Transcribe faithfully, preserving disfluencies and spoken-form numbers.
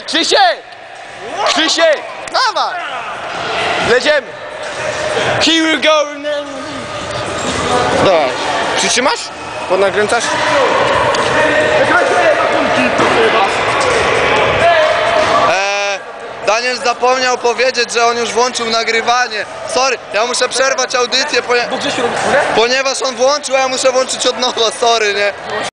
Krzysiek! Krzysiek! Dawaj! Lecimy! Here we go! Dawaj. Przytrzymasz? Podnakręcasz? Eee, Daniel zapomniał powiedzieć, że on już włączył nagrywanie. Sorry, ja muszę przerwać audycję, ponie... ponieważ on włączył, a ja muszę włączyć od nowa, sorry, nie?